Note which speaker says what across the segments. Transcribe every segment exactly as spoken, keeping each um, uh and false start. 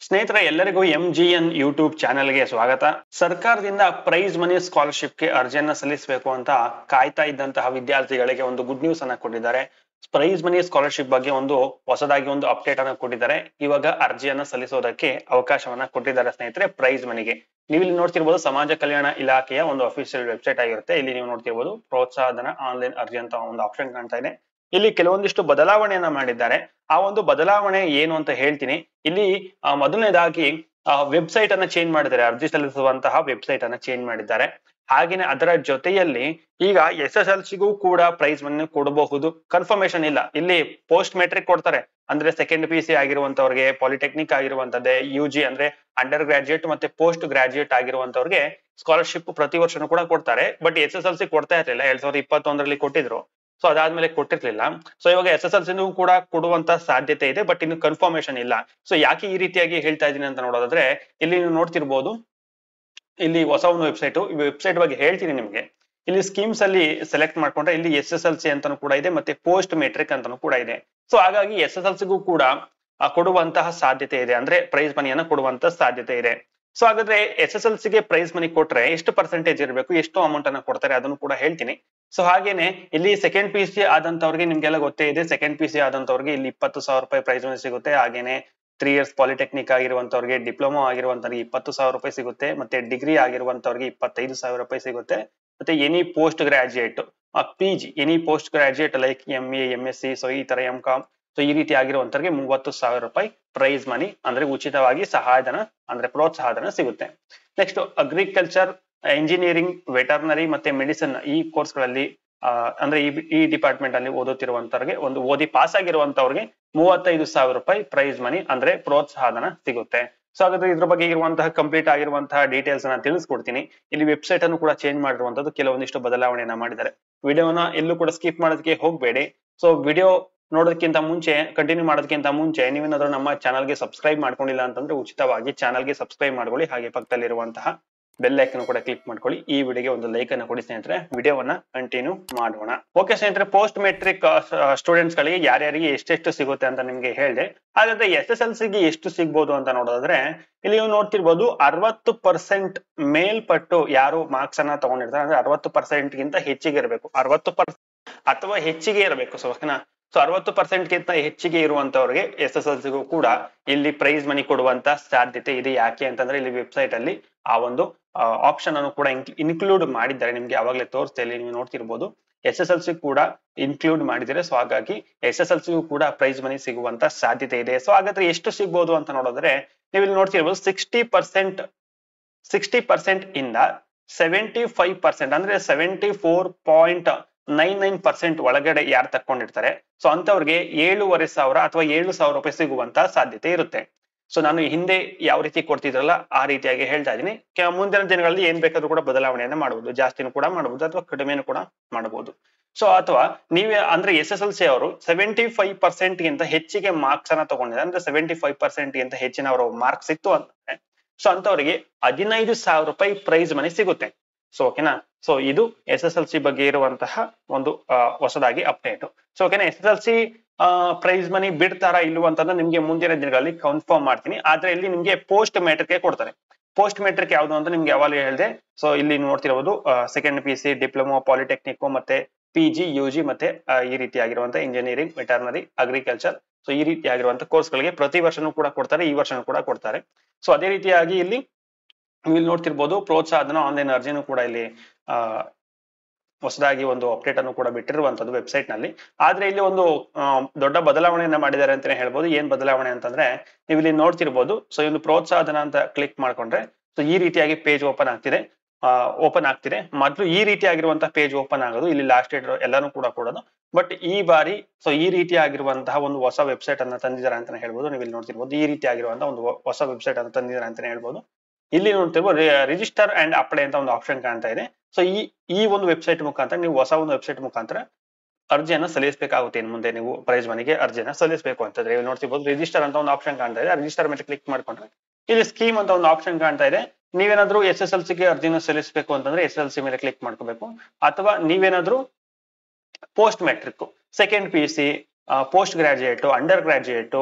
Speaker 1: ಸ್ನೇಹಿತರೆ ಎಲ್ಲರಿಗೂ M G N YouTube ಚಾನೆಲ್ಗೆ ಸ್ವಾಗತ. ಸರ್ಕಾರದಿಂದ ಪ್ರೈಸ್ ಮನಿ ಸ್ಕಾಲರ್ಶಿಪ್ಗೆ ಅರ್ಜಿಯನ್ನ ಸಲ್ಲಿಸಬೇಕು ಅಂತ ಕಾಯ್ತಾ ಇದ್ದಂತಹ ವಿದ್ಯಾರ್ಥಿಗಳಿಗೆ ಒಂದು ಗುಡ್ ನ್ಯೂಸ್ ಅನ್ನ ಕೊಟ್ಟಿದ್ದಾರೆ. ಪ್ರೈಸ್ ಮನಿ ಸ್ಕಾಲರ್ಶಿಪ್ ಬಗ್ಗೆ ಒಂದು ಹೊಸದಾಗಿ ಒಂದು ಅಪ್ಡೇಟ್ ಅನ್ನ ಕೊಟ್ಟಿದ್ದಾರೆ. ಇವಾಗ ಅರ್ಜಿಯನ್ನ ಸಲ್ಲಿಸೋದಕ್ಕೆ ಅವಕಾಶವನ್ನ ಕೊಟ್ಟಿದ್ದಾರೆ ಸ್ನೇಹಿತರೆ. ಪ್ರೈಸ್ ಮನಿಗೆ ನೀವು ಇಲ್ಲಿ ನೋಡ್ತಿರ್ಬೋದು, ಸಮಾಜ ಕಲ್ಯಾಣ ಇಲಾಖೆಯ ಒಂದು ಅಫಿಷಿಯಲ್ ವೆಬ್ಸೈಟ್ ಆಗಿರುತ್ತೆ. ಇಲ್ಲಿ ನೀವು ನೋಡ್ತಿರ್ಬೋದು ಪ್ರೋತ್ಸಾಹಧನ ಆನ್ಲೈನ್ ಅರ್ಜಿ ಅಂತ ಒಂದು ಆಪ್ಷನ್ ಕಾಣ್ತಾ ಇದೆ. ಇಲ್ಲಿ ಕೆಲವೊಂದಿಷ್ಟು ಬದಲಾವಣೆಯನ್ನ ಮಾಡಿದ್ದಾರೆ. ಆ ಒಂದು ಬದಲಾವಣೆ ಏನು ಅಂತ ಹೇಳ್ತೀನಿ. ಇಲ್ಲಿ ಮೊದಲನೇದಾಗಿ ವೆಬ್ಸೈಟ್ ಅನ್ನ ಚೇಂಜ್ ಮಾಡಿದ್ದಾರೆ. ಅರ್ಜಿ ಸಲ್ಲಿಸುವಂತಹ ವೆಬ್ಸೈಟ್ ಅನ್ನ ಚೇಂಜ್ ಮಾಡಿದ್ದಾರೆ. ಹಾಗೇನೆ ಅದರ ಜೊತೆಯಲ್ಲಿ ಈಗ ಎಸ್ ಎಸ್ ಎಲ್ ಸಿಗೂ ಕೂಡ ಪ್ರೈಸ್ ಮನಿ ಕೊಡಬಹುದು. ಕನ್ಫರ್ಮೇಶನ್ ಇಲ್ಲ. ಇಲ್ಲಿ ಪೋಸ್ಟ್ ಮೆಟ್ರಿಕ್ ಕೊಡ್ತಾರೆ, ಅಂದ್ರೆ ಸೆಕೆಂಡ್ ಪಿ ಸಿ ಆಗಿರುವಂತವ್ರಿಗೆ, ಪಾಲಿಟೆಕ್ನಿಕ್ ಆಗಿರುವಂತದ್ದೇ, ಯು ಜಿ ಅಂದ್ರೆ ಅಂಡರ್ ಗ್ರಾಜುಯೇಟ್ ಮತ್ತೆ ಪೋಸ್ಟ್ ಗ್ರಾಜುಯೇಟ್ ಆಗಿರುವಂತವ್ರಿಗೆ ಸ್ಕಾಲರ್ಶಿಪ್ ಪ್ರತಿ ವರ್ಷನೂ ಕೂಡ ಕೊಡ್ತಾರೆ. But S S L C ಕೊಡ್ತಾ ಇರ್ಲಿಲ್ಲ. ಎರಡ್ ಸಾವಿರದ ಇಪ್ಪತ್ತೊಂದರಲ್ಲಿ ಕೊಟ್ಟಿದ್ರು. ಸೊ ಅದಾದ್ಮೇಲೆ ಕೊಟ್ಟಿರ್ಲಿಲ್ಲ. ಸೊ ಇವಾಗ ಎಸ್ ಎಸ್ ಎಲ್ ಸಿ ಕೂಡ ಕೊಡುವಂತ ಸಾಧ್ಯತೆ ಇದೆ, ಬಟ್ ಇನ್ನು ಕನ್ಫರ್ಮೇಶನ್ ಇಲ್ಲ. ಸೊ ಯಾಕೆ ಈ ರೀತಿಯಾಗಿ ಹೇಳ್ತಾ ಇದೀನಿ ಅಂತ ನೋಡೋದಾದ್ರೆ, ಇಲ್ಲಿ ನೀವು ನೋಡ್ತಿರ್ಬೋದು, ಇಲ್ಲಿ ಹೊಸ ಒಂದು ವೆಬ್ಸೈಟ್ ಈ ವೆಬ್ಸೈಟ್ ಬಗ್ಗೆ ಹೇಳ್ತೀನಿ ನಿಮ್ಗೆ. ಇಲ್ಲಿ ಸ್ಕೀಮ್ಸ್ ಅಲ್ಲಿ ಸೆಲೆಕ್ಟ್ ಮಾಡ್ಕೊಂಡ್ರೆ ಇಲ್ಲಿ ಎಸ್ ಎಸ್ ಎಲ್ ಸಿ ಅಂತಾನು ಕೂಡ ಇದೆ, ಮತ್ತೆ ಪೋಸ್ಟ್ ಮೆಟ್ರಿಕ್ ಅಂತಾನು ಕೂಡ ಇದೆ. ಸೊ ಹಾಗಾಗಿ ಎಸ್ ಎಸ್ ಎಲ್ ಸಿಗೂ ಕೂಡ ಕೊಡುವಂತಹ ಸಾಧ್ಯತೆ ಇದೆ, ಅಂದ್ರೆ ಪ್ರೈಸ್ ಮನಿಯನ್ನ ಕೊಡುವಂತ ಸಾಧ್ಯತೆ ಇದೆ. ಸೊ ಹಾಗಾದ್ರೆ ಎಸ್ ಎಸ್ ಎಲ್ ಸಿಗೆ ಪ್ರೈಸ್ ಮನಿ ಕೊಟ್ರೆ ಎಷ್ಟು ಪರ್ಸೆಂಟೇಜ್ ಇರಬೇಕು, ಎಷ್ಟು ಅಮೌಂಟ್ ಅನ್ನ ಕೊಡ್ತಾರೆ ಅದನ್ನು ಕೂಡ ಹೇಳ್ತೀನಿ. ಸೊ ಹಾಗೇನೆ ಇಲ್ಲಿ ಸೆಕೆಂಡ್ ಪಿ ಸಿ ಆದಂತವ್ರಿಗೆ ನಿಮ್ಗೆಲ್ಲ ಗೊತ್ತೇ ಇದೆ. ಸೆಕೆಂಡ್ ಪಿ ಸಿ ಆದಂತವ್ರಿಗೆ ಇಲ್ಲಿ ಇಪ್ಪತ್ತು ಸಾವಿರ ರೂಪಾಯಿ ಪ್ರೈಸ್ ಮನಿ ಸಿಗುತ್ತೆ. ಹಾಗೇನೆ ತ್ರೀ ಇಯರ್ಸ್ ಪಾಲಿಟೆಕ್ನಿಕ್ ಆಗಿರುವಂತವ್ರಿಗೆ, ಡಿಪ್ಲೊಮಾ ಆಗಿರುವಂತವ್ರಿಗೆ ಇಪ್ಪತ್ತು ಸಾವಿರ ರೂಪಾಯಿ ಸಿಗುತ್ತೆ. ಮತ್ತೆ ಡಿಗ್ರಿ ಆಗಿರುವಂತವ್ರಿಗೆ ಇಪ್ಪತ್ತೈದು ಸಾವಿರ ರೂಪಾಯಿ ಸಿಗುತ್ತೆ. ಮತ್ತೆ any post graduate, P G, any post graduate like M A, M S C, so ಈ ತರ ಎಂ ಕಾಮ್, ಸೊ ಈ ರೀತಿ ಆಗಿರುವಂತವ್ರಿಗೆ ಮೂವತ್ತು ಸಾವಿರ ರೂಪಾಯಿ ಪ್ರೈಸ್ ಮನಿ ಅಂದ್ರೆ ಉಚಿತವಾಗಿ ಸಹಾಯಧನ ಅಂದ್ರೆ ಪ್ರೋತ್ಸಾಹಧನ ಸಿಗುತ್ತೆ. ನೆಕ್ಸ್ಟ್ ಅಗ್ರಿಕಲ್ಚರ್, ಇಂಜಿನಿಯರಿಂಗ್, ವೆಟರ್ನರಿ ಮತ್ತೆ ಮೆಡಿಸಿನ್ ಈ ಕೋರ್ಸ್ ಗಳಲ್ಲಿ ಅಹ್ ಅಂದ್ರೆ ಈ ಈ ಡಿಪಾರ್ಟ್ಮೆಂಟ್ ಅಲ್ಲಿ ಓದುತ್ತಿರುವಂತವ್ರಿಗೆ, ಒಂದು ಓದಿ ಪಾಸ್ ಆಗಿರುವಂತವ್ರಿಗೆ ಮೂವತ್ತೈದು ಸಾವಿರ ರೂಪಾಯಿ ಪ್ರೈಸ್ ಮನಿ ಅಂದ್ರೆ ಪ್ರೋತ್ಸಾಹಧನ ಸಿಗುತ್ತೆ. ಸೊ ಹಾಗಾದ್ರೆ ಇದ್ರ ಬಗ್ಗೆ ಇರುವಂತಹ ಕಂಪ್ಲೀಟ್ ಆಗಿರುವಂತಹ ಡೀಟೇಲ್ಸ್ ಅನ್ನ ತಿಳಿಸ್ಕೊಡ್ತೀನಿ. ಇಲ್ಲಿ ವೆಬ್ಸೈಟ್ ಅನ್ನು ಕೂಡ ಚೇಂಜ್ ಮಾಡಿರುವಂತದ್ದು, ಕೆಲವೊಂದಿಷ್ಟು ಬದಲಾವಣೆಯನ್ನ ಮಾಡಿದ್ದಾರೆ. ವಿಡಿಯೋನ ಎಲ್ಲೂ ಕೂಡ ಸ್ಕಿಪ್ ಮಾಡೋದಕ್ಕೆ ಹೋಗ್ಬೇಡಿ. ಸೊ ವಿಡಿಯೋ ನೋಡೋದಕ್ಕಿಂತ ಮುಂಚೆ, ಕಂಟಿನ್ಯೂ ಮಾಡೋದಕ್ಕಿಂತ ಮುಂಚೆ ನೀವೇನಾದ್ರೂ ನಮ್ಮ ಚಾನಲ್ಗೆ ಸಬ್ಸ್ಕ್ರೈಬ್ ಮಾಡ್ಕೊಂಡಿಲ್ಲ ಅಂತಂದ್ರೆ ಉಚಿತವಾಗಿ ಚಾನಲ್ಗೆ ಸಬ್ಸ್ಕ್ರೈಬ್ ಮಾಡ್ಕೊಳ್ಳಿ. ಹಾಗೆ ಪಕ್ಕದಲ್ಲಿರುವಂತಹ ಬೆಲ್ ಐಕನ್ ಕೂಡ ಕ್ಲಿಕ್ ಮಾಡ್ಕೊಳ್ಳಿ. ಈ ವಿಡಿಯೋಗೆ ಒಂದು ಲೈಕ್ ಅನ್ನು ಕೊಡಿ ಸ್ನೇಹಿತರೆ. ವಿಡಿಯೋವನ್ನ ಕಂಟಿನ್ಯೂ ಮಾಡೋಣ. ಓಕೆ ಸ್ನೇಹಿತರೆ, ಪೋಸ್ಟ್ ಮೆಟ್ರಿಕ್ ಸ್ಟೂಡೆಂಟ್ಸ್ ಗಳಿಗೆ ಯಾರ್ಯಾರಿಗೆ ಎಷ್ಟೆಷ್ಟು ಸಿಗುತ್ತೆ ಅಂತ ನಿಮ್ಗೆ ಹೇಳಿದೆ. ಹಾಗಾದ್ರೆ ಎಸ್ ಎಸ್ ಎಲ್ ಸಿಗೆ ಎಷ್ಟು ಸಿಗ್ಬೋದು ಅಂತ ನೋಡೋದಾದ್ರೆ, ಇಲ್ಲಿ ನೀವು ನೋಡ್ತಿರ್ಬೋದು, ಅರವತ್ತು ಪರ್ಸೆಂಟ್ ಮೇಲ್ಪಟ್ಟು ಯಾರು ಮಾರ್ಕ್ಸ್ ಅನ್ನ ತಗೊಂಡಿರ್ತಾರೆ, ಅಂದ್ರೆ ಅರವತ್ತು ಪರ್ಸೆಂಟ್ ಗಿಂತ ಹೆಚ್ಚಿಗೆ ಇರಬೇಕು, ಅರವತ್ತು ಪರ್ಸೆಂಟ್ ಅಥವಾ ಹೆಚ್ಚಿಗೆ ಇರಬೇಕು. ಸೊ ಓಕೆನಾ, ಸೊ ಅರವತ್ತು ಪರ್ಸೆಂಟ್ ಗಿಂತ ಹೆಚ್ಚಿಗೆ ಇರುವಂತವ್ರಿಗೆ ಎಸ್ ಎಸ್ ಎಲ್ ಸಿಗೂ ಕೂಡ ಇಲ್ಲಿ ಪ್ರೈಸ್ ಮನಿ ಕೊಡುವಂತ ಸಾಧ್ಯತೆ ಇದೆ. ಯಾಕೆ ಅಂತಂದ್ರೆ ಇಲ್ಲಿ ವೆಬ್ಸೈಟ್ ಅಲ್ಲಿ ಆ ಒಂದು ಆಪ್ಷನ್ ಅನ್ನು ಕೂಡ ಇನ್ಕ್ಲೂಡ್ ಮಾಡಿದ್ದಾರೆ. ನಿಮ್ಗೆ ಅವಾಗಲೇ ತೋರಿಸ್ತಾ ಇಲ್ಲಿ ನೀವು ನೋಡ್ತಿರ್ಬೋದು, ಎಸ್ ಎಸ್ ಎಲ್ ಸಿ ಕೂಡ ಇನ್ಕ್ಲೂಡ್ ಮಾಡಿದರೆ. ಸೊ ಹಾಗಾಗಿ ಎಸ್ ಎಸ್ ಎಲ್ ಸಿಗೂ ಕೂಡ ಪ್ರೈಸ್ ಮನಿ ಸಿಗುವಂತ ಸಾಧ್ಯತೆ ಇದೆ. ಸೊ ಹಾಗಾದ್ರೆ ಎಷ್ಟು ಸಿಗ್ಬೋದು ಅಂತ ನೋಡಿದ್ರೆ, ನೀವು ಇಲ್ಲಿ ನೋಡ್ತಿರ್ಬೋದು, ಸಿಕ್ಸ್ಟಿ ಪರ್ಸೆಂಟ್ ಸಿಕ್ಸ್ಟಿ ಪರ್ಸೆಂಟ್ ಇಂದ ಸೆವೆಂಟಿ ಫೈವ್ ಪರ್ಸೆಂಟ್ ಅಂದ್ರೆ seventy four point nine nine percent ಒಳಗಡೆ ಯಾರು ತಕ್ಕೊಂಡಿರ್ತಾರೆ, ಸೊ ಅಂತವ್ರಿಗೆ ಏಳುವರೆ ಸಾವಿರ ಅಥವಾ ಏಳು ಸಾವಿರ ರೂಪಾಯಿ ಸಿಗುವಂತ ಸಾಧ್ಯತೆ ಇರುತ್ತೆ. ಸೊ ನಾನು ಹಿಂದೆ ಯಾವ ರೀತಿ ಕೊಡ್ತಿದ್ರಲ್ಲ ಆ ರೀತಿಯಾಗಿ ಹೇಳ್ತಾ ಇದೀನಿ. ಮುಂದಿನ ದಿನಗಳಲ್ಲಿ ಏನ್ ಬೇಕಾದ್ರೂ ಕೂಡ ಬದಲಾವಣೆಯನ್ನ ಮಾಡಬಹುದು, ಜಾಸ್ತಿನೂ ಕೂಡ ಮಾಡಬಹುದು ಅಥವಾ ಕಡಿಮೆನೂ ಕೂಡ ಮಾಡಬಹುದು. ಸೊ ಅಥವಾ ನೀವೇ ಅಂದ್ರೆ ಎಸ್ ಎಸ್ ಎಲ್ ಸಿ ಅವರು ಸೆವೆಂಟಿ ಫೈವ್ ಪರ್ಸೆಂಟ್ ಗಿಂತ ಹೆಚ್ಚಿಗೆ ಮಾರ್ಕ್ಸ್ ಅನ್ನ ತಗೊಂಡಿದ್ದಾರೆ, ಅಂದ್ರೆ ಸೆವೆಂಟಿ ಫೈವ್ ಪರ್ಸೆಂಟ್ ಗಿಂತ ಹೆಚ್ಚಿನ ಅವರ ಮಾರ್ಕ್ಸ್ ಸಿಕ್ತು ಅಂತಂದ್ರೆ, ಸೊ ಅಂತವರಿಗೆ ಹದಿನೈದು ಸಾವಿರ ರೂಪಾಯಿ ಪ್ರೈಸ್ ಮನಿ ಸಿಗುತ್ತೆ. ಸೊ ಓಕೆನಾ, ಸೊ ಇದು ಎಸ್ ಎಸ್ ಎಲ್ ಸಿ ಬಗ್ಗೆ ಇರುವಂತಹ ಒಂದು ಹೊಸದಾಗಿ ಅಪ್ಡೇಟ್. ಸೊ ಓಕೆನಾ, S S L C prize money ಬಿಡ್ತಾರ ಇಲ್ವ ಅಂತಂದ್ರೆ ನಿಮ್ಗೆ ಮುಂದಿನ ದಿನಗಳಲ್ಲಿ ಕನ್ಫರ್ಮ್ ಮಾಡ್ತೀನಿ. ಆದ್ರೆ ಇಲ್ಲಿ ನಿಮ್ಗೆ ಪೋಸ್ಟ್ ಮೆಟ್ರಿಕ್ ಕೊಡ್ತಾರೆ. ಪೋಸ್ಟ್ ಮೆಟ್ರಿಕ್ ಯಾವ್ದು ಅಂತ ನಿಮ್ಗೆ ಯಾವಾಗ ಹೇಳಿದೆ. ಸೊ ಇಲ್ಲಿ ನೋಡ್ತಿರೋದು second P C, diploma, polytechnic ಮತ್ತೆ ಪಿ ಜಿ, ಯು ಜಿ ಮತ್ತೆ ಈ ರೀತಿ ಆಗಿರುವಂತಹ ಇಂಜಿನಿಯರಿಂಗ್, ವೆಟರ್ನರಿ, ಅಗ್ರಿಕಲ್ಚರ್, ಸೊ ಈ ರೀತಿ ಆಗಿರುವಂತಹ ಕೋರ್ಸ್ ಗಳಿಗೆ ಪ್ರತಿ ವರ್ಷನೂ ಕೂಡ ಕೊಡ್ತಾರೆ, ಈ ವರ್ಷನೂ ಕೂಡ ಕೊಡ್ತಾರೆ. ಸೊ ಅದೇ ರೀತಿಯಾಗಿ ಇಲ್ಲಿ ನೀವು ಇಲ್ಲಿ ನೋಡ್ತಿರ್ಬೋದು, ಪ್ರೋತ್ಸಾಹಧನ ಆನ್ಲೈನ್ ಅರ್ಜಿನೂ ಕೂಡ ಇಲ್ಲಿ ಅಹ್ ಹೊಸದಾಗಿ ಒಂದು ಅಪ್ಡೇಟ್ ಅನ್ನು ಕೂಡ ಬಿಟ್ಟಿರುವಂತದ್ದು ವೆಬ್ಸೈಟ್ ನಲ್ಲಿ. ಆದ್ರೆ ಇಲ್ಲಿ ಒಂದು ದೊಡ್ಡ ಬದಲಾವಣೆಯನ್ನ ಮಾಡಿದ್ದಾರೆ ಅಂತಾನೆ ಹೇಳ್ಬೋದು. ಏನ್ ಬದಲಾವಣೆ ಅಂತಂದ್ರೆ, ನೀವು ಇಲ್ಲಿ ನೋಡ್ತಿರ್ಬೋದು, ಸೊ ಒಂದು ಪ್ರೋತ್ಸಾಹಧನ ಅಂತ ಕ್ಲಿಕ್ ಮಾಡ್ಕೊಂಡ್ರೆ ಸೊ ಈ ರೀತಿಯಾಗಿ ಪೇಜ್ ಓಪನ್ ಆಗ್ತಿದೆ ಅಹ್ ಓಪನ್ ಆಗ್ತಿದೆ. ಮೊದಲು ಈ ರೀತಿಯಾಗಿರುವಂತಹ ಪೇಜ್ ಓಪನ್ ಆಗೋದು, ಇಲ್ಲಿ ಲಾಸ್ಟ್ ಡೇಟ್ ಎಲ್ಲಾನು ಕೂಡ ಕೊಡೋದು. ಬಟ್ ಈ ಬಾರಿ ಸೊ ಈ ರೀತಿಯಾಗಿರುವಂತಹ ಒಂದು ಹೊಸ ವೆಬ್ಸೈಟ್ ಅನ್ನ ತಂದಿದ್ದಾರೆ ಅಂತಾನೆ ಹೇಳ್ಬೋದು. ನೀವು ಇಲ್ಲಿ ನೋಡ್ತಿರ್ಬೋದು, ಈ ರೀತಿಯಾಗಿರುವಂತಹ ಒಂದು ಹೊಸ ವೆಬ್ಸೈಟ್ ಅನ್ನು ತಂದಿದ್ದಾರೆ ಅಂತಾನೆ ಹೇಳ್ಬೋದು. ಇಲ್ಲಿ ನೋಡ್ತಿರ್ಬೋದು, ರಿಜಿಸ್ಟರ್ ಅಂಡ್ ಅಪ್ಲೈ ಅಂತ ಒಂದು ಆಪ್ಷನ್ ಕಾಣ್ತಾ ಇದೆ. ಸೊ ಈ ಈ ಒಂದು ವೆಬ್ಸೈಟ್ ಮುಖಾಂತರ ನೀವು ಹೊಸ ಒಂದು ವೆಬ್ಸೈಟ್ ಮುಖಾಂತರ ಅರ್ಜಿಯನ್ನ ಸಲ್ಲಿಸಬೇಕಾಗುತ್ತೆ. ಇನ್ನು ಮುಂದೆ ನೀವು ಪ್ರೈಸ್ ಮನಿಗೆ ಅರ್ಜಿಯನ್ನ ಸಲ್ಲಿಸಬೇಕು ಅಂತಂದ್ರೆ ಇಲ್ಲಿ ನೋಡ್ತಿರ್ಬೋದು, ರಿಜಿಸ್ಟರ್ ಅಂತ ಒಂದು ಆಪ್ಷನ್ ಕಾಣ್ತಾ ಇದೆ. ರಿಜಿಸ್ಟರ್ ಮೇಲೆ ಕ್ಲಿಕ್ ಮಾಡ್ಕೊಂಡ್ರೆ ಇಲ್ಲಿ ಸ್ಕೀಮ್ ಅಂತ ಒಂದು ಆಪ್ಷನ್ ಕಾಣ್ತಾ ಇದೆ. ನೀವೇನಾದ್ರೂ ಎಸ್ ಎಸ್ ಎಲ್ ಸಿಗೆ ಅರ್ಜಿನ ಸಲ್ಲಿಸಬೇಕು ಅಂತಂದ್ರೆ ಎಸ್ ಎಲ್ ಸಿ ಮೇಲೆ ಕ್ಲಿಕ್ ಮಾಡ್ಕೋಬೇಕು. ಅಥವಾ ನೀವೇನಾದ್ರೂ post matric, second P U C, post graduate, under graduate,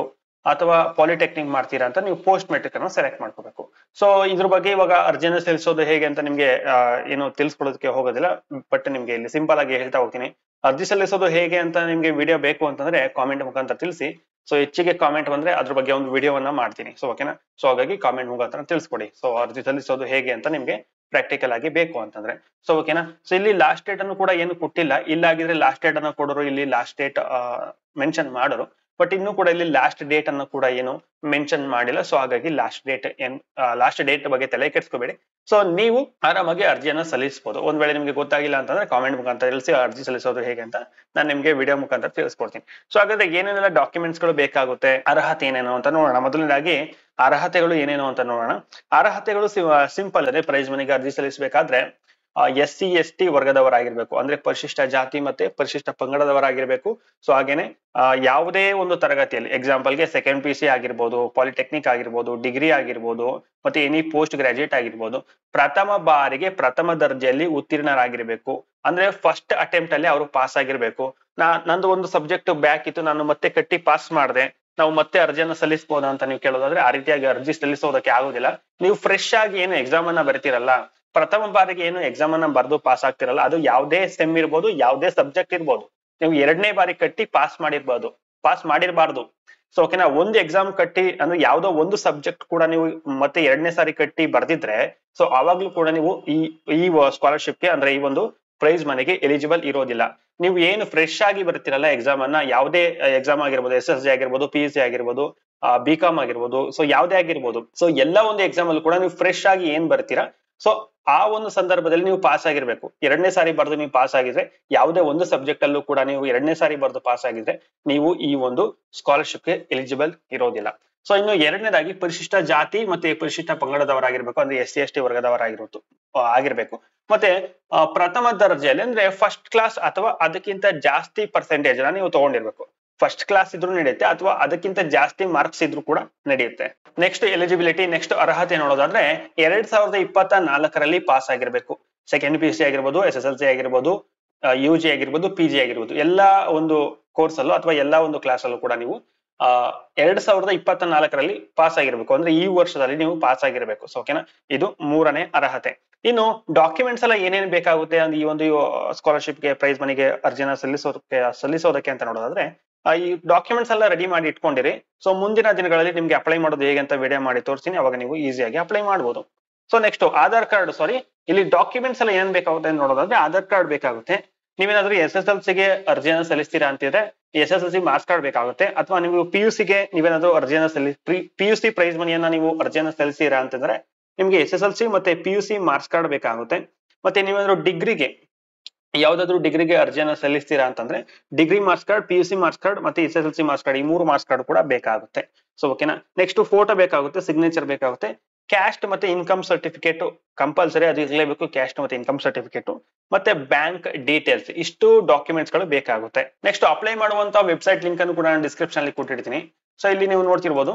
Speaker 1: ಅಥವಾ ಪಾಲಿಟೆಕ್ನಿಕ್ ಮಾಡ್ತೀರಾ ಅಂತ ನೀವು ಪೋಸ್ಟ್ ಮೆಟ್ರಿಕ್ ಅನ್ನು ಸೆಲೆಕ್ಟ್ ಮಾಡ್ಕೋಬೇಕು. ಸೊ ಇದ್ರ ಬಗ್ಗೆ ಇವಾಗ ಅರ್ಜಿನ ಸಲ್ಲಿಸೋದು ಹೇಗೆ ಅಂತ ನಿಮ್ಗೆ ಏನು ತಿಳಿಸ್ಕೊಡೋದಕ್ಕೆ ಹೋಗೋದಿಲ್ಲ, ಬಟ್ ನಿಮ್ಗೆ ಇಲ್ಲಿ ಸಿಂಪಲ್ ಆಗಿ ಹೇಳ್ತಾ ಹೋಗ್ತೀನಿ. ಅರ್ಜಿ ಸಲ್ಲಿಸೋದು ಹೇಗೆ ಅಂತ ನಿಮ್ಗೆ ವಿಡಿಯೋ ಬೇಕು ಅಂತಂದ್ರೆ ಕಾಮೆಂಟ್ ಮುಖಾಂತರ ತಿಳಿಸಿ. ಸೊ ಹೆಚ್ಚಿಗೆ ಕಾಮೆಂಟ್ ಬಂದ್ರೆ ಅದ್ರ ಬಗ್ಗೆ ಒಂದು ವಿಡಿಯೋವನ್ನ ಮಾಡ್ತೀನಿ. ಸೊ ಓಕೆನಾ, ಸೊ ಹಾಗಾಗಿ ಕಾಮೆಂಟ್ ಮುಖಾಂತರ ತಿಳಿಸ್ಕೊಡಿ. ಸೊ ಅರ್ಜಿ ಸಲ್ಲಿಸೋದು ಹೇಗೆ ಅಂತ ನಿಮ್ಗೆ ಪ್ರಾಕ್ಟಿಕಲ್ ಆಗಿ ಬೇಕು ಅಂತಂದ್ರೆ. ಸೊ ಓಕೆನಾ, ಸೊ ಇಲ್ಲಿ ಲಾಸ್ಟ್ ಡೇಟ್ ಅನ್ನು ಕೂಡ ಏನು ಕೊಟ್ಟಿಲ್ಲ. ಇಲ್ಲಾಗಿದ್ರೆ ಲಾಸ್ಟ್ ಡೇಟ್ ಅನ್ನು ಕೊಡೋರು, ಇಲ್ಲಿ ಲಾಸ್ಟ್ ಡೇಟ್ ಮೆನ್ಷನ್ ಮಾಡೋರು, ಬಟ್ ಇನ್ನು ಕೂಡ ಇಲ್ಲಿ ಲಾಸ್ಟ್ ಡೇಟ್ ಅನ್ನು ಕೂಡ ಏನು ಮೆನ್ಷನ್ ಮಾಡಿಲ್ಲ. ಸೊ ಹಾಗಾಗಿ ಲಾಸ್ಟ್ ಡೇಟ್ ಏನ್ ಲಾಸ್ಟ್ ಡೇಟ್ ಬಗ್ಗೆ ತಲೆ ಕೆಡಿಸ್ಕೋಬೇಡಿ. ಸೊ ನೀವು ಆರಾಮಾಗಿ ಅರ್ಜಿಯನ್ನ ಸಲ್ಲಿಸಬಹುದು. ಒಂದ್ ವೇಳೆ ನಿಮ್ಗೆ ಗೊತ್ತಾಗಿಲ್ಲ ಅಂತಂದ್ರೆ ಕಾಮೆಂಟ್ ಮುಖಾಂತರ ತಿಳಿಸಿ ಅರ್ಜಿ ಸಲ್ಲಿಸೋದು ಹೇಗೆ ಅಂತ ನಾನು ನಿಮ್ಗೆ ವಿಡಿಯೋ ಮುಖಾಂತರ ತಿಳಿಸ್ಕೊಡ್ತೀನಿ. ಸೊ ಹಾಗಾದ್ರೆ ಏನೇನೆಲ್ಲ ಡಾಕ್ಯುಮೆಂಟ್ಸ್ ಗಳು ಬೇಕಾಗುತ್ತೆ, ಅರ್ಹತೆ ಏನೇನು ಅಂತ ನೋಡೋಣ. ಮೊದಲನೇದಾಗಿ ಅರ್ಹತೆಗಳು ಏನೇನು ಅಂತ ನೋಡೋಣ. ಅರ್ಹತೆಗಳು ಸಿಂಪಲ್ ಅಂದ್ರೆ ಪ್ರೈಸ್ ಮನಿಗೆ ಅರ್ಜಿ ಸಲ್ಲಿಸಬೇಕಾದ್ರೆ ಎಸ್ ಸಿ ಎಸ್ ಟಿ ವರ್ಗದವರಾಗಿರ್ಬೇಕು, ಅಂದ್ರೆ ಪರಿಶಿಷ್ಟ ಜಾತಿ ಮತ್ತೆ ಪರಿಶಿಷ್ಟ ಪಂಗಡದವರಾಗಿರ್ಬೇಕು. ಸೊ ಹಾಗೇನೆ ಯಾವುದೇ ಒಂದು ತರಗತಿಯಲ್ಲಿ, ಎಕ್ಸಾಂಪಲ್ಗೆ ಸೆಕೆಂಡ್ ಪಿ ಸಿ ಆಗಿರ್ಬೋದು, ಪಾಲಿಟೆಕ್ನಿಕ್ ಆಗಿರ್ಬೋದು, ಡಿಗ್ರಿ ಆಗಿರ್ಬೋದು, ಮತ್ತೆ ಎನಿ ಪೋಸ್ಟ್ ಗ್ರಾಜುಯೇಟ್ ಆಗಿರ್ಬೋದು, ಪ್ರಥಮ ಬಾರಿಗೆ ಪ್ರಥಮ ದರ್ಜೆಯಲ್ಲಿ ಉತ್ತೀರ್ಣರಾಗಿರ್ಬೇಕು. ಅಂದ್ರೆ ಫಸ್ಟ್ ಅಟೆಂಪ್ಟ್ ಅಲ್ಲಿ ಅವರು ಪಾಸ್ ಆಗಿರ್ಬೇಕು. ನಾ ನಂದು ಒಂದು ಸಬ್ಜೆಕ್ಟ್ ಬ್ಯಾಕ್ ಇತ್ತು, ನಾನು ಮತ್ತೆ ಕಟ್ಟಿ ಪಾಸ್ ಮಾಡಿದೆ, ನಾವು ಮತ್ತೆ ಅರ್ಜಿಯನ್ನ ಸಲ್ಲಿಸಬಹುದಾ ಅಂತ ನೀವು ಕೇಳೋದಾದ್ರೆ ಆ ರೀತಿಯಾಗಿ ಅರ್ಜಿ ಸಲ್ಲಿಸೋದಕ್ಕೆ ಆಗೋದಿಲ್ಲ. ನೀವು ಫ್ರೆಶ್ ಆಗಿ ಏನು ಎಕ್ಸಾಮ್ ಅನ್ನ ಬರಿತೀರಲ್ಲ, ಪ್ರಥಮ ಬಾರಿಗೆ ಏನು ಎಕ್ಸಾಮ್ ಅನ್ನ ಬರೆದು ಪಾಸ್ ಆಗ್ತಿರಲ್ಲ, ಅದು ಯಾವುದೇ ಸೆಮ್ ಇರ್ಬೋದು, ಯಾವುದೇ ಸಬ್ಜೆಕ್ಟ್ ಇರ್ಬೋದು, ನೀವು ಎರಡನೇ ಬಾರಿ ಕಟ್ಟಿ ಪಾಸ್ ಮಾಡಿರ್ಬೋದು, ಪಾಸ್ ಮಾಡಿರ್ಬಾರ್ದು. ಸೊ ಓಕೆನಾ, ಒಂದು ಎಕ್ಸಾಮ್ ಕಟ್ಟಿ ಅಂದ್ರೆ ಯಾವ್ದೋ ಒಂದು ಸಬ್ಜೆಕ್ಟ್ ಕೂಡ ನೀವು ಮತ್ತೆ ಎರಡನೇ ಸಾರಿ ಕಟ್ಟಿ ಬರ್ದಿದ್ರೆ, ಸೊ ಆವಾಗ್ಲೂ ಕೂಡ ನೀವು ಈ ಈ ಸ್ಕಾಲರ್ಶಿಪ್ಗೆ ಅಂದ್ರೆ ಈ ಒಂದು ಪ್ರೈಸ್ ಮನೆಗೆ ಎಲಿಜಿಬಲ್ ಇರೋದಿಲ್ಲ. ನೀವು ಏನು ಫ್ರೆಶ್ ಆಗಿ ಬರ್ತೀರಲ್ಲ ಎಕ್ಸಾಮ್ ಅನ್ನ, ಯಾವುದೇ ಎಕ್ಸಾಮ್ ಆಗಿರ್ಬೋದು, ಎಸ್ ಎಸ್ ಸಿ ಆಗಿರ್ಬೋದು, ಪಿ ಯು ಸಿ ಆಗಿರ್ಬೋದು, ಬಿ ಕಾಮ್ ಆಗಿರ್ಬೋದು, ಸೊ ಯಾವುದೇ ಆಗಿರ್ಬೋದು, ಸೊ ಎಲ್ಲ ಒಂದು ಎಕ್ಸಾಮ್ ಅಲ್ಲಿ ಕೂಡ ನೀವು ಫ್ರೆಶ್ ಆಗಿ ಏನ್ ಬರ್ತೀರಾ, ಸೊ ಆ ಒಂದು ಸಂದರ್ಭದಲ್ಲಿ ನೀವು ಪಾಸ್ ಆಗಿರ್ಬೇಕು. ಎರಡನೇ ಸಾರಿ ಬರೆದು ನೀವು ಪಾಸ್ ಆಗಿದ್ರೆ, ಯಾವುದೇ ಒಂದು ಸಬ್ಜೆಕ್ಟ್ ಅಲ್ಲೂ ಕೂಡ ನೀವು ಎರಡನೇ ಸಾರಿ ಬರೆದು ಪಾಸ್ ಆಗಿದ್ರೆ ನೀವು ಈ ಒಂದು ಸ್ಕಾಲರ್ಶಿಪ್ಗೆ ಎಲಿಜಿಬಲ್ ಇರೋದಿಲ್ಲ. ಸೊ ಇನ್ನು ಎರಡನೇದಾಗಿ ಪರಿಶಿಷ್ಟ ಜಾತಿ ಮತ್ತೆ ಪರಿಶಿಷ್ಟ ಪಂಗಡದವರಾಗಿರ್ಬೇಕು, ಅಂದ್ರೆ ಎಸ್ ಸಿ ಎಸ್ ಟಿ ವರ್ಗದವರಾಗಿರೋದು ಆಗಿರ್ಬೇಕು. ಮತ್ತೆ ಪ್ರಥಮ ದರ್ಜೆಯಲ್ಲಿ ಅಂದ್ರೆ ಫಸ್ಟ್ ಕ್ಲಾಸ್ ಅಥವಾ ಅದಕ್ಕಿಂತ ಜಾಸ್ತಿ ಪರ್ಸೆಂಟೇಜ್ ನ ನೀವು ತಗೊಂಡಿರ್ಬೇಕು. ಫಸ್ಟ್ ಕ್ಲಾಸ್ ಇದ್ರೂ ನಡೆಯುತ್ತೆ ಅಥವಾ ಅದಕ್ಕಿಂತ ಜಾಸ್ತಿ ಮಾರ್ಕ್ಸ್ ಇದ್ರೂ ಕೂಡ ನಡೆಯುತ್ತೆ. ನೆಕ್ಸ್ಟ್ ಎಲಿಜಿಬಿಲಿಟಿ, ನೆಕ್ಸ್ಟ್ ಅರ್ಹತೆ ನೋಡೋದಾದ್ರೆ ಎರಡ್ ಸಾವಿರದ ಇಪ್ಪತ್ತ ನಾಲ್ಕರಲ್ಲಿ ಪಾಸ್ ಆಗಿರ್ಬೇಕು. ಸೆಕೆಂಡ್ ಪಿ ಸಿ ಆಗಿರ್ಬೋದು, ಎಸ್ ಎಸ್ ಎಲ್ ಸಿ ಆಗಿರ್ಬೋದು, ಯು ಜಿ ಆಗಿರ್ಬೋದು, ಪಿ ಜಿ ಆಗಿರ್ಬೋದು, ಎಲ್ಲಾ ಒಂದು ಕೋರ್ಸ್ ಅಲ್ಲೂ ಅಥವಾ ಎಲ್ಲಾ ಒಂದು ಕ್ಲಾಸ್ ಅಲ್ಲೂ ಕೂಡ ನೀವು ಆ ಎರಡ್ ಸಾವಿರದ ಇಪ್ಪತ್ತ ನಾಲ್ಕರಲ್ಲಿ ಪಾಸ್ ಆಗಿರ್ಬೇಕು. ಅಂದ್ರೆ ಈ ವರ್ಷದಲ್ಲಿ ನೀವು ಪಾಸ್ ಆಗಿರ್ಬೇಕು. ಸೊ ಓಕೆನಾ, ಇದು ಮೂರನೇ ಅರ್ಹತೆ. ಇನ್ನು ಡಾಕ್ಯುಮೆಂಟ್ಸ್ ಎಲ್ಲ ಏನೇನು ಬೇಕಾಗುತ್ತೆ ಅಂದ್ರೆ ಈ ಒಂದು ಸ್ಕಾಲರ್ಶಿಪ್ಗೆ ಪ್ರೈಸ್ ಮನಿಗೆ ಅರ್ಜಿನ ಸಲ್ಲಿಸೋದಕ್ಕೆ ಸಲ್ಲಿಸೋದಕ್ಕೆ ಅಂತ ನೋಡೋದಾದ್ರೆ ಈ ಡಾಕ್ಯುಮೆಂಟ್ಸ್ ಎಲ್ಲ ರೆಡಿ ಮಾಡಿ ಇಟ್ಕೊಂಡಿರಿ. ಸೊ ಮುಂದಿನ ದಿನಗಳಲ್ಲಿ ನಿಮ್ಗೆ ಅಪ್ಲೈ ಮಾಡೋದು ಹೇಗೆ ಅಂತ ವಿಡಿಯೋ ಮಾಡಿ ತೋರಿಸ್ತೀನಿ, ಅವಾಗ ನೀವು ಈಸಿಯಾಗಿ ಅಪ್ಲೈ ಮಾಡಬಹುದು. So next Aadhaar card, sorry ಇಲ್ಲಿ ಡಾಕ್ಯುಮೆಂಟ್ಸ್ ಎಲ್ಲ ಏನ್ ಬೇಕಾಗುತ್ತೆ ಅಂತ ನೋಡೋದಾದ್ರೆ ಆಧಾರ್ ಕಾರ್ಡ್ ಬೇಕಾಗುತ್ತೆ. ನೀವೇನಾದ್ರೂ ಎಸ್ ಎಸ್ ಎಲ್ ಸಿಗೆ ಅರ್ಜಿಯನ್ನು ಸಲ್ಲಿಸ್ತೀರಾ ಅಂತಿದ್ರೆ S S L C marks card ಬೇಕಾಗುತ್ತೆ. ಅಥವಾ ನೀವು ಪಿ ಯು ಸಿಗೆ ನೀವೇನಾದ್ರೂ ಅರ್ಜಿಯನ್ನು ಸಲ್ಲಿ ಪಿ ಯು ಸಿ ಪ್ರೈಸ್ ಮನಿಯನ್ನ ನೀವು ಅರ್ಜಿಯನ್ನು ಸಲ್ಲಿಸ್ತೀರಾ ಅಂತಂದ್ರೆ ನಿಮ್ಗೆ ಎಸ್ ಎಸ್ ಎಲ್ ಸಿ ಮತ್ತೆ P U C marks card ಬೇಕಾಗುತ್ತೆ. ಮತ್ತೆ ನೀವೇನಾದ್ರೂ ಡಿಗ್ರಿಗೆ ಯಾವ್ದಾದ್ರು ಡಿಗ್ರಿಗೆ ಅರ್ಜಿಯನ್ನ ಸಲ್ಲಿಸ್ತೀರಾ ಅಂತಂದ್ರೆ degree marks card, P U C marks card ಮತ್ತೆ S S L C marks card, ಈ ಮೂರು ಮಾರ್ಕ್ಸ್ ಕಾರ್ಡ್ ಕೂಡ ಬೇಕಾಗುತ್ತೆ. ಸೊ ಓಕೆನಾ, ನೆಕ್ಸ್ಟ್ ಫೋಟೋ ಬೇಕಾಗುತ್ತೆ, ಸಿಗ್ನೇಚರ್ ಬೇಕಾಗುತ್ತೆ, ಕ್ಯಾಸ್ಟ್ ಮತ್ತೆ ಇನ್ಕಮ್ ಸರ್ಟಿಫಿಕೇಟ್ ಕಂಪಲ್ಸರಿ ಅದು ಇರಲೇಬೇಕು, ಕ್ಯಾಸ್ಟ್ ಮತ್ತೆ ಇನ್ಕಮ್ ಸರ್ಟಿಫಿಕೇಟ್, ಮತ್ತೆ ಬ್ಯಾಂಕ್ ಡೀಟೇಲ್ಸ್, ಇಷ್ಟು ಡಾಕ್ಯುಮೆಂಟ್ಸ್ ಗಳು ಬೇಕಾಗುತ್ತೆ. ನೆಕ್ಸ್ಟ್ ಅಪ್ಲೈ ಮಾಡುವಂತ ವೆಬ್ಸೈಟ್ ಲಿಂಕ್ ಅನ್ನು ಕೂಡ ನಾನು ಡಿಸ್ಕ್ರಿಪ್ಷನ್ ಅಲ್ಲಿ ಕೊಟ್ಟಿರ್ತೀನಿ. ಸೊ ಇಲ್ಲಿ ನೀವು ನೋಡ್ತಿರ್ಬೋದು.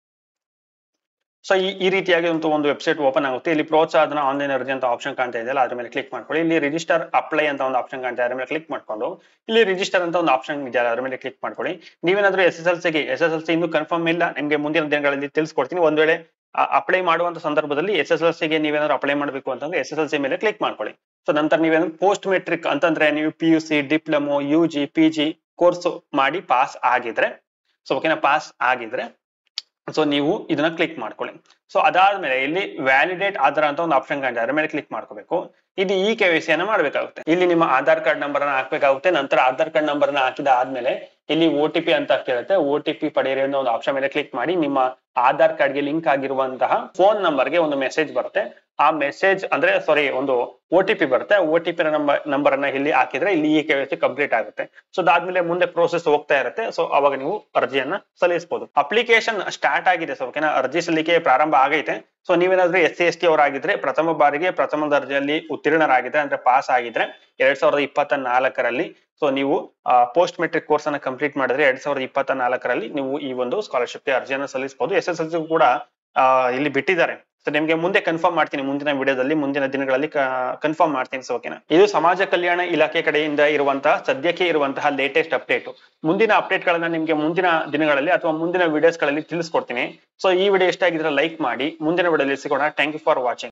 Speaker 1: ಸೊ ಈ ಈ ರೀತಿಯಾಗಿ ಒಂದು ಒಂದು ವೆಬ್ಸೈಟ್ ಓಪನ್ ಆಗುತ್ತೆ. ಇಲ್ಲಿ ಪ್ರೋತ್ಸಾಹನ ಆನ್ಲೈನ್ ಅರ್ಜಿ ಅಂತ ಆಪ್ಷನ್ ಕಾಣ್ತಾ ಇದೆಯಲ್ಲ, ಅದ್ರ ಮೇಲೆ ಕ್ಲಿಕ್ ಮಾಡ್ಕೊಳ್ಳಿ. ಇಲ್ಲಿ ರಿಜಿಸ್ಟರ್ ಅಪ್ಲೈ ಅಂತ ಒಂದು ಆಪ್ಷನ್ ಕಾಣ್ತಾ ಇದೆ, ಅದ್ರ ಮೇಲೆ ಕ್ಲಿಕ್ ಮಾಡ್ಕೊಂಡು ಇಲ್ಲಿ ರಿಜಿಸ್ಟರ್ ಅಂತ ಒಂದು ಆಪ್ಷನ್ ಇದೆಯಲ್ಲ, ಅದ್ರ ಮೇಲೆ ಕ್ಲಿಕ್ ಮಾಡ್ಕೊಳ್ಳಿ. ನೀವೇನಾದ್ರೂ ಎಸ್ ಎಸ್ ಎಲ್ ಸಿಗೆ ಎಸ್ ಎಸ್ ಎಲ್ ಸಿ ಇನ್ನೂ ಕನ್ಫರ್ಮ್ ಇಲ್ಲ, ನಿಮ್ಗೆ ಮುಂದಿನ ದಿನಗಳಲ್ಲಿ ತಿಳಿಸ್ಕೊಡ್ತೀನಿ. ಒಂದ್ ವೇಳೆ ಅಪ್ಲೈ ಮಾಡುವಂತ ಸಂದರ್ಭದಲ್ಲಿ ಎಸ್ ಎಸ್ ಎಲ್ ಸಿಗೆ ನೀವೇನಾದ್ರು ಅಪ್ಲೈ ಮಾಡಬೇಕು ಅಂತಂದ್ರೆ ಎಸ್ ಎಸ್ ಎಲ್ ಸಿ ಮೇಲೆ ಕ್ಲಿಕ್ ಮಾಡ್ಕೊಳ್ಳಿ. ಸೊ ನಂತರ ನೀವೇನಾದ್ರು ಪೋಸ್ಟ್ ಮೆಟ್ರಿಕ್ ಅಂತಂದ್ರೆ ನೀವು P U C, diploma, U G, P G course ಮಾಡಿ ಪಾಸ್ ಆಗಿದ್ರೆ, ಸೊ ಓಕೆನಾ, ಪಾಸ್ ಆಗಿದ್ರೆ ಸೊ ನೀವು ಇದನ್ನ ಕ್ಲಿಕ್ ಮಾಡ್ಕೊಳ್ಳಿ. ಸೊ ಅದಾದ್ಮೇಲೆ ಇಲ್ಲಿ ವ್ಯಾಲಿಡೇಟ್ ಆಧಾರ್ ಅಂತ ಒಂದು ಆಪ್ಷನ್ ಕಾಣ್ತಾ ಅದ್ರ ಮೇಲೆ ಕ್ಲಿಕ್ ಮಾಡ್ಕೋಬೇಕು. ಇದು ಈ ಕೆ ವೈ ಸಿ ಅನ್ನ ಮಾಡ್ಬೇಕಾಗುತ್ತೆ. ಇಲ್ಲಿ ನಿಮ್ಮ ಆಧಾರ್ ಕಾರ್ಡ್ ನಂಬರ್ ಅನ್ನ ಹಾಕ್ಬೇಕಾಗುತ್ತೆ. ನಂತರ ಆಧಾರ್ ಕಾರ್ಡ್ ನಂಬರ್ ಅನ್ನ ಹಾಕಿದ ಆದ್ಮೇಲೆ ಇಲ್ಲಿ ಓ ಟಿ ಪಿ ಅಂತ ಕೇಳುತ್ತೆ. ಓ ಟಿ ಪಿ ಪಡೆಯಿರಿ ಅನ್ನೋ ಒಂದು ಆಪ್ಷನ್ ಮೇಲೆ ಕ್ಲಿಕ್ ಮಾಡಿ ನಿಮ್ಮ ಆಧಾರ್ ಕಾರ್ಡ್ ಗೆ ಲಿಂಕ್ ಆಗಿರುವಂತಹ ಫೋನ್ ನಂಬರ್ಗೆ ಒಂದು ಮೆಸೇಜ್ ಬರುತ್ತೆ. ಆ ಮೆಸೇಜ್ ಅಂದ್ರೆ ಸಾರಿ ಒಂದು ಓ ಟಿ ಪಿ ಬರುತ್ತೆ. O T P number number ಅನ್ನ ಇಲ್ಲಿ ಹಾಕಿದ್ರೆ ಇಲ್ಲಿ ಈ ಕೆ ವೈ ಸಿ ಕಂಪ್ಲೀಟ್ ಆಗುತ್ತೆ. ಸೊ ಅದಾದ್ಮೇಲೆ ಮುಂದೆ ಪ್ರೋಸೆಸ್ ಹೋಗ್ತಾ ಇರುತ್ತೆ. ಸೊ ಅವಾಗ ನೀವು ಅರ್ಜಿಯನ್ನ ಸಲ್ಲಿಸಬಹುದು. ಅಪ್ಲಿಕೇಶನ್ ಸ್ಟಾರ್ಟ್ ಆಗಿದೆ. ಸೊ ಓಕೆನಾ, ಅರ್ಜಿ ಸಲ್ಲಿಕೆ ಪ್ರಾರಂಭ ಆಗೈತೆ. ಸೊ ನೀವೇನಾದ್ರೂ ಎಸ್ ಸಿ ಎಸ್ ಟಿ ಅವರಾಗಿದ್ರೆ ಪ್ರಥಮ ಬಾರಿಗೆ ಪ್ರಥಮ ದರ್ಜೆಯಲ್ಲಿ ಉತ್ತೀರ್ಣರಾಗಿದ್ರೆ ಅಂದ್ರೆ ಪಾಸ್ ಆಗಿದ್ರೆ ಎರಡ್ ಸಾವಿರದ ಇಪ್ಪತ್ತ ನಾಲ್ಕರಲ್ಲಿ ಸೊ ನೀವು ಪೋಸ್ಟ್ ಮೆಟ್ರಿಕ್ ಕೋರ್ಸ್ ಅನ್ನ ಕಂಪ್ಲೀಟ್ ಮಾಡಿದ್ರೆ ಎರಡ್ ಸಾವಿರದ ಇಪ್ಪತ್ತ ನಾಲ್ಕರಲ್ಲಿ ನೀವು ಈ ಒಂದು ಸ್ಕಾಲರ್ಶಿಪ್ ಗೆ ಅರ್ಜಿಯನ್ನು ಸಲ್ಲಿಸಬಹುದು. ಎಸ್ ಎಸ್ ಎಲ್ ಸಿ ಕೂಡ ಇಲ್ಲಿ ಬಿಟ್ಟಿದ್ದಾರೆ. ಸೊ ನಿಮ್ಗೆ ಮುಂದೆ ಕನ್ಫರ್ಮ್ ಮಾಡ್ತೀನಿ, ಮುಂದಿನ ವಿಡಿಯೋದಲ್ಲಿ ಮುಂದಿನ ದಿನಗಳಲ್ಲಿ ಕನ್ಫರ್ಮ್ ಮಾಡ್ತೀನಿ. ಸೊ ಓಕೆನಾ, ಇದು ಸಮಾಜ ಕಲ್ಯಾಣ ಇಲಾಖೆ ಕಡೆಯಿಂದ ಇರುವಂತಹ ಸದ್ಯಕ್ಕೆ ಇರುವಂತಹ ಲೇಟೆಸ್ಟ್ ಅಪ್ಡೇಟ್. ಮುಂದಿನ ಅಪ್ಡೇಟ್ ಗಳನ್ನ ನಿಮ್ಗೆ ಮುಂದಿನ ದಿನಗಳಲ್ಲಿ ಅಥವಾ ಮುಂದಿನ ವಿಡಿಯೋಸ್ ಗಳಲ್ಲಿ ತಿಳಿಸ್ಕೊಡ್ತೀನಿ. ಸೊ ಈ ವಿಡಿಯೋ ಇಷ್ಟ ಆಗಿದ್ರೆ ಲೈಕ್ ಮಾಡಿ, ಮುಂದಿನ ವಿಡಿಯೋದಲ್ಲಿ ಸಿಗೋಣ. Thank you for watching.